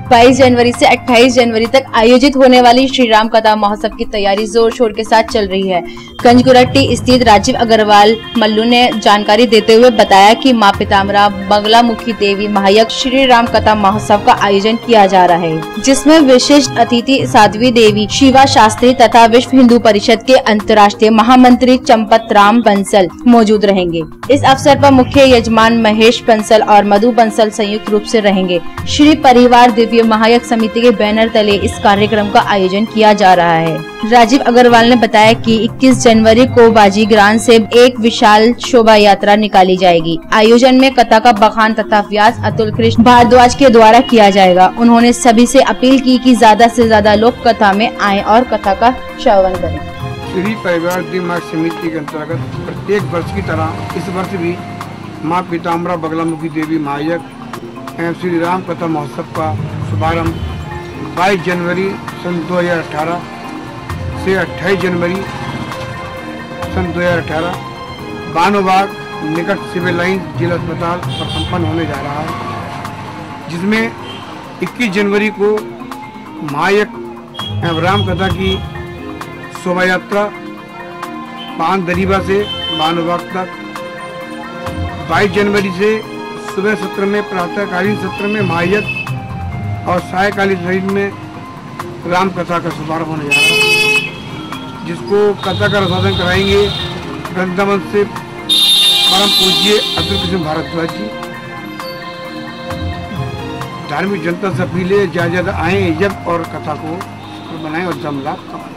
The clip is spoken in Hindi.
22 जनवरी से 28 जनवरी तक आयोजित होने वाली श्री राम कथा महोत्सव की तैयारी जोर शोर के साथ चल रही है। कंजगुरट्टी स्थित राजीव अग्रवाल मल्लू ने जानकारी देते हुए बताया कि मां पीताम्बरा बगलामुखी देवी महायज्ञ श्री राम कथा महोत्सव का आयोजन किया जा रहा है, जिसमें विशिष्ट अतिथि साध्वी देवी शिवा शास्त्री तथा विश्व हिंदू परिषद के अंतर्राष्ट्रीय महामंत्री चंपत राम बंसल मौजूद रहेंगे। इस अवसर पर मुख्य यजमान महेश बंसल और मधु बंसल संयुक्त रूप से रहेंगे। श्री परिवार दिव्य महायज्ञ समिति के बैनर तले इस कार्यक्रम का आयोजन किया जा रहा है। राजीव अग्रवाल ने बताया कि 21 जनवरी को बाजीग्राम से एक विशाल शोभा यात्रा निकाली जाएगी। आयोजन में कथा का बखान तथा व्यास अतुल कृष्ण भारद्वाज के द्वारा किया जाएगा। उन्होंने सभी से अपील की कि ज्यादा से ज्यादा लोग कथा में आएं और कथा का श्रवण करें। श्री परिवार दिव्य महायज्ञ समिति के अंतर्गत प्रत्येक वर्ष की तरह इस वर्ष भी माँ पीताम्बरा बगलामुखी देवी महायज्ञ एवं श्री राम कथा महोत्सव का शुभारंभ 22 जनवरी सन 2018 से 28 जनवरी सन 2018 बानोबाग निकट सिविल लाइन जिला अस्पताल पर संपन्न होने जा रहा है, जिसमें 21 जनवरी को महायज्ञ एवं राम कथा की शोभा यात्रा पान दरीबा से बानोबाग तक, 22 जनवरी से सुबह सत्र में प्रातःकालीन सत्र में महायज्ञ और सायकालीन सत्र में राम कथा का शुभारंभ होने जा रहा है, जिसको कथा का रसायन कराएंगे वृंदावन से परम पूज्य अतुल कृष्ण भारद्वाज जी। धार्मिक जनता से अपील है ज्यादा आए यज्ञ और कथा को बनाएं और जम लाभ कमाएं।